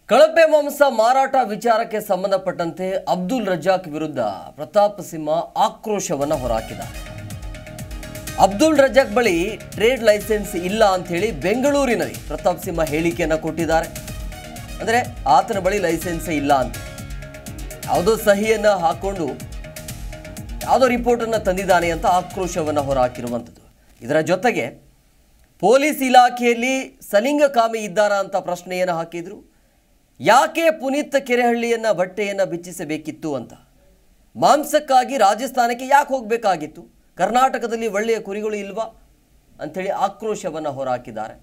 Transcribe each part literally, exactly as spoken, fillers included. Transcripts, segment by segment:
ಕಳಪೆ ಮಾಂಸ ಮಾರಾಟ ವಿಚಾರಕ್ಕೆ ಸಂಬಂಧಪಟ್ಟಂತೆ ಅಬ್ದುಲ್ ರಜಾಕ್ ವಿರುದ್ಧ ಪ್ರತಾಪ್ ಸಿಂಹ ಆಕ್ರೋಶವನ್ನು ಹೊರಹಾಕಿದ್ದಾರೆ. ಅಬ್ದುಲ್ ರಜಾಕ್ ಬಳಿ ಟ್ರೇಡ್ ಲೈಸೆನ್ಸ್ ಇಲ್ಲ ಅಂತ ಹೇಳಿ ಬೆಂಗಳೂರಿನಲ್ಲಿ ಪ್ರತಾಪ್ ಸಿಂಹ ಹೇಳಿಕೆಯನ್ನು ಕೊಟ್ಟಿದ್ದಾರೆ. ಅಂದರೆ ಆತನ ಬಳಿ ಲೈಸೆನ್ಸ್ ಇಲ್ಲ ಅಂತ ಯಾವುದೋ ಸಹಿಯನ್ನು ಹಾಕೊಂಡು ಯಾವುದೋ ರಿಪೋರ್ಟನ್ನು ತಂದಿದ್ದಾನೆ ಅಂತ ಆಕ್ರೋಶವನ್ನು ಹೊರಹಾಕಿರುವಂಥದ್ದು. ಇದರ ಜೊತೆಗೆ ಪೊಲೀಸ್ ಇಲಾಖೆಯಲ್ಲಿ ಸಲಿಂಗಕಾಮಿ ಇದ್ದಾರಾ ಅಂತ ಪ್ರಶ್ನೆಯನ್ನು ಹಾಕಿದ್ರು. ಯಾಕೆ ಪುನೀತ್ ಕೆರೆಹಳ್ಳಿಯನ್ನು ಬಟ್ಟೆಯನ್ನು ಬಿಚ್ಚಿಸಬೇಕಿತ್ತು ಅಂತ, ಮಾಂಸಕ್ಕಾಗಿ ರಾಜಸ್ಥಾನಕ್ಕೆ ಯಾಕೆ ಹೋಗಬೇಕಾಗಿತ್ತು, ಕರ್ನಾಟಕದಲ್ಲಿ ಒಳ್ಳೆಯ ಕುರಿಗಳು ಇಲ್ವಾ ಅಂಥೇಳಿ ಆಕ್ರೋಶವನ್ನು ಹೊರಹಾಕಿದ್ದಾರೆ.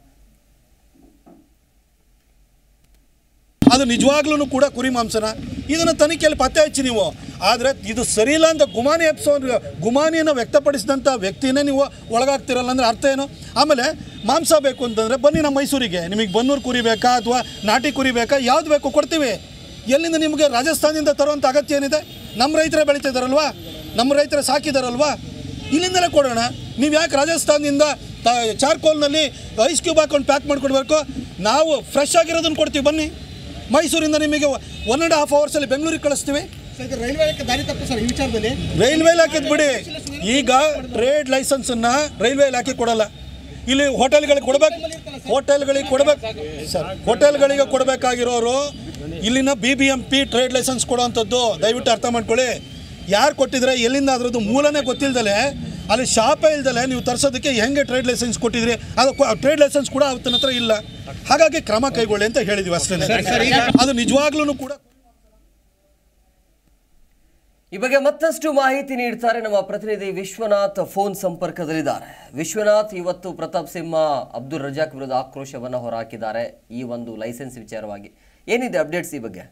ಅದು ನಿಜವಾಗ್ಲೂ ಕೂಡ ಕುರಿ ಮಾಂಸನ ಇದನ್ನು ತನಿಖೆಯಲ್ಲಿ ಪತ್ತೆ ಹಚ್ಚಿ ನೀವು. ಆದರೆ ಇದು ಸರಿಯಿಲ್ಲ ಅಂತ ಗುಮಾನಿ ಎಪ್ಸೋ ಗುಮಾನಿಯನ್ನು ವ್ಯಕ್ತಪಡಿಸಿದಂಥ ವ್ಯಕ್ತಿನೇ ನೀವು ಒಳಗಾಗ್ತಿರಲ್ಲ ಅಂದರೆ ಅರ್ಥ ಏನು? ಆಮೇಲೆ ಮಾಂಸ ಬೇಕು ಅಂತಂದರೆ ಬನ್ನಿ ನಮ್ಮ ಮೈಸೂರಿಗೆ, ನಿಮಗೆ ಬನ್ನೂರು ಕುರಿ ಬೇಕಾ ಅಥವಾ ನಾಟಿ ಕುರಿ ಬೇಕಾ, ಯಾವ್ದು ಬೇಕು ಕೊಡ್ತೀವಿ. ಎಲ್ಲಿಂದ ನಿಮಗೆ ರಾಜಸ್ಥಾನದಿಂದ ತರುವಂಥ ಅಗತ್ಯ ಏನಿದೆ? ನಮ್ಮ ರೈತರೇ ಬೆಳೀತಿದ್ದಾರಲ್ವಾ, ನಮ್ಮ ರೈತರೇ ಸಾಕಿದಾರಲ್ವಾ, ಇಲ್ಲಿಂದಲೇ ಕೊಡೋಣ. ನೀವು ಯಾಕೆ ರಾಜಸ್ಥಾನದಿಂದ ಚಾರ್ಕೋಲ್ನಲ್ಲಿ ಐಸ್ ಕ್ಯೂಬ್ ಹಾಕೊಂಡು ಪ್ಯಾಕ್ ಮಾಡಿಕೊಡ್ಬೇಕು? ನಾವು ಫ್ರೆಶ್ ಆಗಿರೋದನ್ನು ಕೊಡ್ತೀವಿ. ಬನ್ನಿ, ಮೈಸೂರಿಂದ ನಿಮಗೆ ಒನ್ ಆ್ಯಂಡ್ ಹಾಫ್ ಅವರ್ಸಲ್ಲಿ ಬೆಂಗಳೂರಿಗೆ ಕಳಿಸ್ತೀವಿ. ರೈಲ್ವೆ ಇಲಾಖೆ ದಾರಿ ತಪ್ಪು ಸರ್ ಈ ವಿಚಾರದಲ್ಲಿ. ರೈಲ್ವೆ ಇಲಾಖೆದು ಬಿಡಿ, ಈಗ ಟ್ರೇಡ್ ಲೈಸೆನ್ಸನ್ನು ರೈಲ್ವೆ ಇಲಾಖೆ ಕೊಡಲ್ಲ. ಇಲ್ಲಿ ಹೋಟೆಲ್ಗಳಿಗೆ ಕೊಡಬೇಕು, ಹೋಟೆಲ್ಗಳಿಗೆ ಕೊಡಬೇಕು ಸರ್, ಹೋಟೆಲ್ಗಳಿಗೆ ಕೊಡಬೇಕಾಗಿರೋರು ಇಲ್ಲಿನ B B M P trade licence ಕೊಡೋವಂಥದ್ದು ದಯವಿಟ್ಟು ಅರ್ಥ ಮಾಡ್ಕೊಳ್ಳಿ. ಯಾರು ಕೊಟ್ಟಿದ್ರೆ, ಎಲ್ಲಿಂದ ಅದರದ್ದು ಮೂಲನೇ ಗೊತ್ತಿಲ್ದಲೆ, ಅಲ್ಲಿ ಶಾಪೇ ಇಲ್ದಲೆ ನೀವು ತರಿಸೋದಕ್ಕೆ ಹೆಂಗೆ ಟ್ರೇಡ್ ಲೈಸೆನ್ಸ್ ಕೊಟ್ಟಿದ್ರಿ? ಅದು ಟ್ರೇಡ್ ಲೈಸೆನ್ಸ್ ಕೂಡ ಅವತ್ತಿನ ಹತ್ರ ಇಲ್ಲ. ಹಾಗಾಗಿ ಕ್ರಮ ಕೈಗೊಳ್ಳಿ ಅಂತ ಹೇಳಿದ್ವಿ ಅಷ್ಟೇ. ಅದು ನಿಜವಾಗ್ಲೂ ಕೂಡ. ಈ ಬಗ್ಗೆ ಮತ್ತಷ್ಟು ಮಾಹಿತಿ ನೀಡ್ತಾರೆ ನಮ್ಮ ಪ್ರತಿನಿಧಿ ವಿಶ್ವನಾಥ್, ಫೋನ್ ಸಂಪರ್ಕದಲ್ಲಿದ್ದಾರೆ. ವಿಶ್ವನಾಥ್, ಇವತ್ತು ಪ್ರತಾಪ್ ಸಿಂಹ ಅಬ್ದುಲ್ ರಜಾಕ್ ವಿರುದ್ಧ ಆಕ್ರೋಶವನ್ನು ಹೊರಹಾಕಿದ್ದಾರೆ ಈ ಒಂದು ಲೈಸೆನ್ಸ್ ವಿಚಾರವಾಗಿ. ಏನಿದೆ ಅಪ್ಡೇಟ್ಸ್ ಈ ಬಗ್ಗೆ?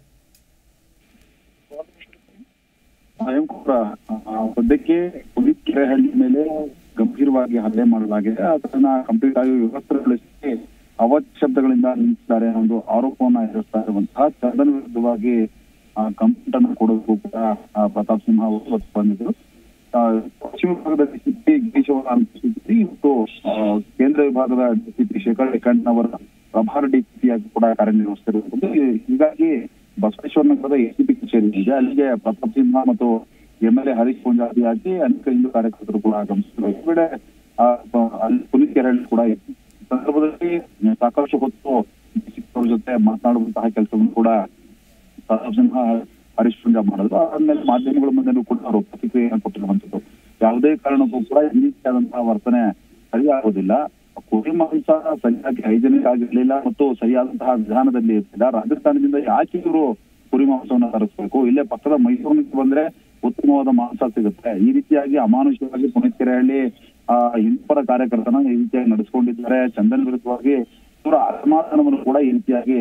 ಸದ್ಯಕ್ಕೆ ಪುನೀತ್ ಕೆರೆಹಳ್ಳಿ ಮೇಲೆ ಗಂಭೀರವಾಗಿ ಹಲ್ಲೆ ಮಾಡಲಾಗಿದೆ. ಅದನ್ನ ಕಂಪ್ಲೀಟ್ ಆಗಿ ವ್ಯವಸ್ಥೆಗೊಳಿಸಿ ಅವಶಬ್ದಗಳಿಂದ ನಿಲ್ಲಿಸಿದ್ದಾರೆ ಅನ್ನೋ ಆರೋಪವನ್ನ ಎದುರಿಸ್ತಾ ಇರುವಂತಹ ಚಂದನ್ ವಿರುದ್ಧವಾಗಿ ಕಂಪ್ಲೇಂಟ್ ಅನ್ನು ಕೊಡೋದಕ್ಕೂ ಕೂಡ ಪ್ರತಾಪ್ ಸಿಂಹ ಅವರು ಹೊತ್ತು ಬಂದಿದ್ರು. ಪಶ್ಚಿಮ ಭಾಗದ ಡಿಸಿಪಿ ಗಿರೀಶ್ ಅವರ ಅನುಪಸ್ಥಿತಿ ಮತ್ತು ಕೇಂದ್ರ ವಿಭಾಗದ ಡಿಸಿಪಿ ಶೇಖರ್ ಲೆಕ್ಕಣ್ಣವರ ಪ್ರಭಾರ ಡಿಸಿಪಿಯಾಗಿ ಕೂಡ ಕಾರ್ಯನಿರ್ವಹಿಸುತ್ತಿರುವುದು. ಹೀಗಾಗಿ ಬಸವೇಶ್ವರ ನಗರದ ಎಸಿಪಿ ಕಚೇರಿ ಇದೆ, ಅಲ್ಲಿಗೆ ಪ್ರತಾಪ್ ಸಿಂಹ ಮತ್ತು ಎಂ ಎಲ್ ಎ ಹರೀಶ್ ಪೂಂಜಾರಿಯಾಗಿ ಅನೇಕ ಹಿಂದೂ ಕಾರ್ಯಕರ್ತರು ಕೂಡ ಆಗಮಿಸಿದ್ರು. ಈ ವೇಳೆ ಅಲ್ಲಿ ಪುನೀತ್ ಕೆರೆಹಳ್ಳಿ ಕೂಡ ಇತ್ತು. ಸಂದರ್ಭದಲ್ಲಿ ಸಾಕಷ್ಟು ಹೊತ್ತು ಡಿಸಿಪಿ ಅವರ ಜೊತೆ ಮಾತನಾಡುವಂತಹ ಕೆಲಸವನ್ನು ಕೂಡ ಪ್ರತಾಪ್ ಸಿಂಹ ಹರೀಶ್ ಪೂಂಜಾ ಮಾಡಿದ್ರು. ಆದ್ಮೇಲೆ ಮಾಧ್ಯಮಗಳ ಮುಂದೆನೂ ಕೂಡ ಅವರು ಪ್ರತಿಕ್ರಿಯೆಯನ್ನು ಕೊಟ್ಟಿರುವಂತದ್ದು. ಯಾವುದೇ ಕಾರಣಕ್ಕೂ ಕೂಡ ಈ ರೀತಿಯಾದಂತಹ ವರ್ತನೆ ಸರಿಯಾಗುವುದಿಲ್ಲ. ಕುರಿ ಮಾಂಸ ಸರಿಯಾಗಿ ಹೈಜೆನಿಕ್ ಆಗಿರ್ಲಿಲ್ಲ ಮತ್ತು ಸರಿಯಾದಂತಹ ವಿಧಾನದಲ್ಲಿ ಇರ್ತಿಲ್ಲ. ರಾಜಸ್ಥಾನದಿಂದ ಯಾಕೆ ಇವರು ಕುರಿ ಮಾಂಸವನ್ನು ತರಿಸಬೇಕು? ಇಲ್ಲೇ ಪಕ್ಕದ ಮೈಸೂರಿನಿಂದ ಬಂದ್ರೆ ಉತ್ತಮವಾದ ಮಾಂಸ ಸಿಗುತ್ತೆ. ಈ ರೀತಿಯಾಗಿ ಅಮಾನುಷವಾಗಿ ಪುನೀತ್ ಕೆರೆಹಳ್ಳಿ ಆ ಹಿಂದೂಪರ ಕಾರ್ಯಕರ್ತನ ಈ ರೀತಿಯಾಗಿ ನಡೆಸ್ಕೊಂಡಿದ್ದಾರೆ. ಚಂದನ್ ವಿರುದ್ಧವಾಗಿ ಇವರ ಅಸಮಾಧಾನವನ್ನು ಕೂಡ ಈ ರೀತಿಯಾಗಿ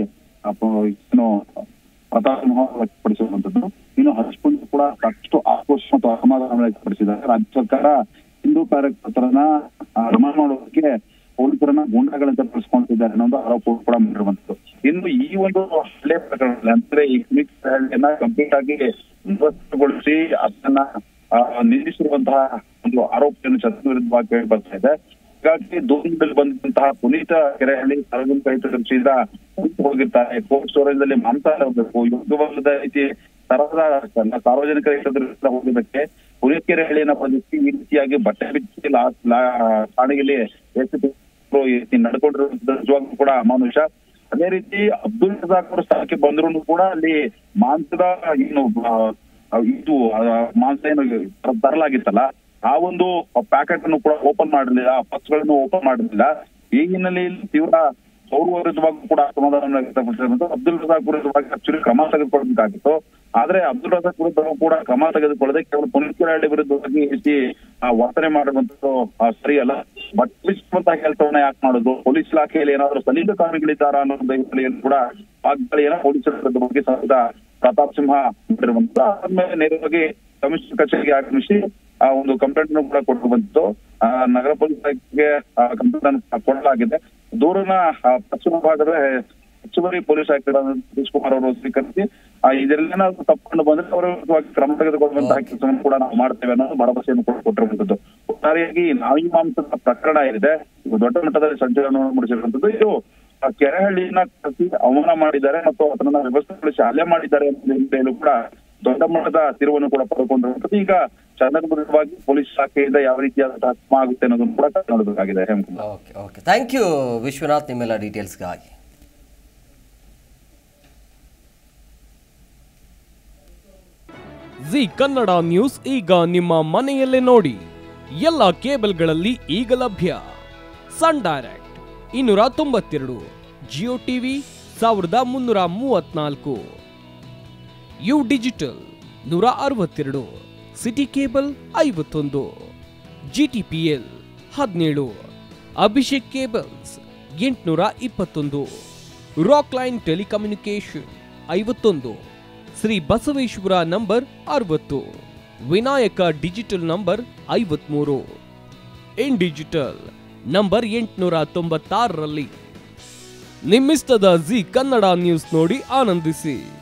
ಏನು ಪ್ರತಾಪ್ ಸಿಂಹ ವ್ಯಕ್ತಪಡಿಸಿರುವಂತದ್ದು. ಇನ್ನು ಹರೀಶ್ ಪೂಂಜಾ ಕೂಡ ಸಾಕಷ್ಟು ಆಕ್ರೋಶ ಮತ್ತು ಅಸಮಾಧಾನ ವ್ಯಕ್ತಪಡಿಸಿದ್ದಾರೆ. ರಾಜ್ಯ ಸರ್ಕಾರ ಹಿಂದೂ ಕಾರ್ಯಕರ್ತರನ್ನ ರಮಣ ಮಾಡೋದಕ್ಕೆ ಪೊಲೀಸರನ್ನ ಗೂಂಡಾಗಳಂತ ಬಳಸ್ಕೊಳ್ತಿದ್ದಾರೆ ಅನ್ನೋ ಆರೋಪ ಕೂಡ ಮಾಡಿರುವಂತದ್ದು. ಇನ್ನು ಈ ಒಂದು ಹಲ್ಲೆ ಪ್ರಕರಣದಲ್ಲಿ ಅಂದ್ರೆ ಈ ಪುನೀತ್ ಕೆರೆಹಳ್ಳಿಯನ್ನ ಕಂಪ್ಲೀಟ್ ಆಗಿ ನಿರ್ವಹಿಸಿಗೊಳಿಸಿ ಅದನ್ನ ನಿಲ್ಲಿಸಿರುವಂತಹ ಒಂದು ಆರೋಪವನ್ನು ಚಂದನ್ ವಿರುದ್ಧವಾಗಿ ಕೇಳಿ ಬರ್ತಾ ಇದೆ. ಹೀಗಾಗಿ ದೂರದಲ್ಲಿ ಬಂದಂತಹ ಪುನೀತ್ ಕೆರೆಹಳ್ಳಿ ಸಾರ್ವಜನಿಕ ಹಿತದೃಷ್ಟಿಯಿಂದ ಹೋಗಿರ್ತಾರೆ. ಕೋಲ್ಡ್ ಸ್ಟೋರೇಜ್ ಅಲ್ಲಿ ಮಾಂಸ ಹೋಗಬೇಕು, ಯೋಗ್ಯವಲ್ಲದ ರೀತಿ ತರಹದ ಸಾರ್ವಜನಿಕ ಹಿತದೃಷ್ಟಿಯಿಂದ ಹೋಗಿದ್ದಕ್ಕೆ ಪುನೀತ್ ಕೆರೆಹಳ್ಳಿಯನ್ನ ಬಂಧಿಸಿ ಈ ರೀತಿಯಾಗಿ ಬಟ್ಟೆ ಬಿಚ್ಚಿ ಠಾಣೆಯಲ್ಲಿ ನಡ್ಕೊಂಡಿರುವಂತದ್ದು ನಿಜವಾಗ್ಲೂ ಕೂಡ ಅಮಾನುಷ. ಅದೇ ರೀತಿ ಅಬ್ದುಲ್ ರಜಾಕ್ ಅವರು ಸ್ಥಳಕ್ಕೆ ಬಂದ್ರು ಕೂಡ ಅಲ್ಲಿ ಮಾಂಸದ ಏನು ಇದು ಮಾಂಸ ಏನು ತರಲಾಗಿತ್ತಲ್ಲ ಆ ಒಂದು ಪ್ಯಾಕೆಟ್ ಅನ್ನು ಕೂಡ ಓಪನ್ ಮಾಡಿರ್ಲಿಲ್ಲ, ಬಾಕ್ಸ್ ಗಳನ್ನು ಓಪನ್ ಮಾಡಿರ್ಲಿಲ್ಲ. ಈ ಹಿನ್ನೆಲೆಯಲ್ಲಿ ತೀವ್ರ ಅವ್ರ ವಿರುದ್ಧವಾಗಿ ಕೂಡ ಅಸಮಾಧಾನ ವ್ಯಕ್ತಪಡಿಸಿರುವಂತ ಅಬ್ದುಲ್ ರಜಾಕ್ ವಿರುದ್ಧವಾಗಿ ಆಕ್ಚುಲಿ ಕ್ರಮ ತೆಗೆದುಕೊಳ್ಬೇಕಾಗಿತ್ತು. ಆದ್ರೆ ಅಬ್ದುಲ್ ರಜಾಕ್ ವಿರುದ್ಧ ಕೂಡ ಕ್ರಮ ತೆಗೆದುಕೊಳ್ಳದೆ ಕೇವಲ ಪುನೀತ್ ಕೆರೆಹಳ್ಳಿ ವಿರುದ್ಧವಾಗಿ ಹೆಚ್ಚಿ ವರ್ತನೆ ಮಾಡಿರುವಂತದ್ದು ಸರಿಯಲ್ಲ. ಬಟ್ ಬಿಚ್ಚುವಂತಹ ಕೆಲಸವನ್ನ ಯಾಕೆ ಮಾಡುದು? ಪೊಲೀಸ್ ಇಲಾಖೆಯಲ್ಲಿ ಏನಾದ್ರು ಸಲಿಂಗಕಾಮಿಗಳಿದ್ದಾರಾ ಅನ್ನೋದು ಹಿನ್ನೆಲೆಯಲ್ಲಿ ಕೂಡ ವಾಗ್ದಾಳಿಯನ್ನ ಪೊಲೀಸರ ವಿರುದ್ಧವಾಗಿ ಸಹಿತ ಪ್ರತಾಪ್ ಸಿಂಹ ಮಾಡಿರುವಂತದ್ದು. ಆದ್ಮೇಲೆ ನೇರವಾಗಿ ಕಮಿಷನರ್ ಕಚೇರಿಗೆ ಆಗಮಿಸಿ ಆ ಒಂದು ಕಂಪ್ಲೇಂಟ್ ಅನ್ನು ಕೂಡ ಕೊಟ್ಟು ಬಂದಿತ್ತು. ನಗರ ಪೊಲೀಸ್ ಇಲಾಖೆಗೆ ಕಂಪ್ಲೇಂಟ್ ಅನ್ನು ಕೊಡಲಾಗಿದೆ. ದೂರನ ಪಶ್ಚಿಮ ಭಾಗದ ಹೆಚ್ಚುವರಿ ಪೊಲೀಸ್ ಆಯುಕ್ತರ ಸತೀಶ್ ಕುಮಾರ್ ಅವರು ಸ್ವೀಕರಿಸಿ ಇದೆಲ್ಲೇನಾದ್ರು ತಪ್ಪನ್ನು ಬಂದ್ರೆ ಅವರ ವಿರುದ್ಧವಾಗಿ ಕ್ರಮ ತೆಗೆದುಕೊಳ್ಳುವಂತಹ ಕೆಲಸವನ್ನು ಕೂಡ ನಾವು ಮಾಡ್ತೇವೆ ಅನ್ನೋ ಭರವಸೆಯನ್ನು ಕೂಡ ಕೊಟ್ಟಿರುವಂತದ್ದು. ಒಟ್ಟಾರೆಯಾಗಿ ನಾಯಿ ಮಾಂಸದ ಪ್ರಕರಣ ಏನಿದೆ ದೊಡ್ಡ ಮಟ್ಟದಲ್ಲಿ ಸಂಚಲನವನ್ನು ಮೂಡಿಸಿರುವಂತದ್ದು. ಇದು ಕೆರೆಹಳ್ಳಿಯನ್ನ ಕರೆಸಿ ಅವಮಾನ ಮಾಡಿದ್ದಾರೆ ಮತ್ತು ಅದನ್ನ ವ್ಯವಸ್ಥೆಗೊಳಿಸಿ ಹಲ್ಲೆ ಮಾಡಿದ್ದಾರೆ ಅಂತ ಕೂಡ ದೊಡ್ಡ ಮಟ್ಟದ ತಿರುವನ್ನು ಕೂಡ ಪಡೆದುಕೊಂಡಿರುವಂತದ್ದು. ಈಗ ಚಂದನ್ ವಿರುದ್ಧವಾಗಿ ಪೊಲೀಸ್ ಶಾಖೆಯಿಂದ ಯಾವ ರೀತಿಯಾದ ಕ್ರಮ ಆಗುತ್ತೆ ಅನ್ನೋದನ್ನು ಕೂಡ ನೋಡಬೇಕಾಗಿದೆ. Hemakumar, okay okay thank you Vishwanath ನಿಮ್ಮೆಲ್ಲ ಡೀಟೇಲ್ಸ್ಗಾಗಿ. ಜಿ ಕನ್ನಡ ನ್ಯೂಸ್ ಈಗ ನಿಮ್ಮ ಮನೆಯಲ್ಲೇ ನೋಡಿ. ಎಲ್ಲ ಕೇಬಲ್ಗಳಲ್ಲಿ ಈಗ ಲಭ್ಯ. ಸನ್ ಡೈರೆಕ್ಟ್ ಇನ್ನೂರ ತೊಂಬತ್ತೆರಡು, ಜಿಯೋ ಟಿವಿ ಸಾವಿರದ ಮುನ್ನೂರ ಮೂವತ್ನಾಲ್ಕು, ಯು ಡಿಜಿಟಲ್ ನೂರ ಅರವತ್ತೆರಡು, ಸಿಟಿ ಕೇಬಲ್ ಐವತ್ತೊಂದು, ಜಿಟಿಪಿಎಲ್ ಹದಿನೇಳು, ಅಭಿಷೇಕ್ ಕೇಬಲ್ಸ್ ಎಂಟುನೂರ ಇಪ್ಪತ್ತೊಂದು, ರಾಕ್ ಲೈನ್ ಟೆಲಿಕಮ್ಯುನಿಕೇಶನ್ ಐವತ್ತೊಂದು, ಶ್ರೀ ಬಸವೇಶ್ವರ ನಂಬರ್ ಅರವತ್ತು, ವಿನಾಯಕ ಡಿಜಿಟಲ್ ನಂಬರ್ ಐವತ್ಮೂರು, ಇನ್ ಡಿಜಿಟಲ್ ನಂಬರ್ ಎಂಟುನೂರ ತೊಂಬತ್ತಾರರಲ್ಲಿ. ನಿಮ್ಮಿಸ್ತದ ಜಿ ಕನ್ನಡ ನ್ಯೂಸ್ ನೋಡಿ ಆನಂದಿಸಿ.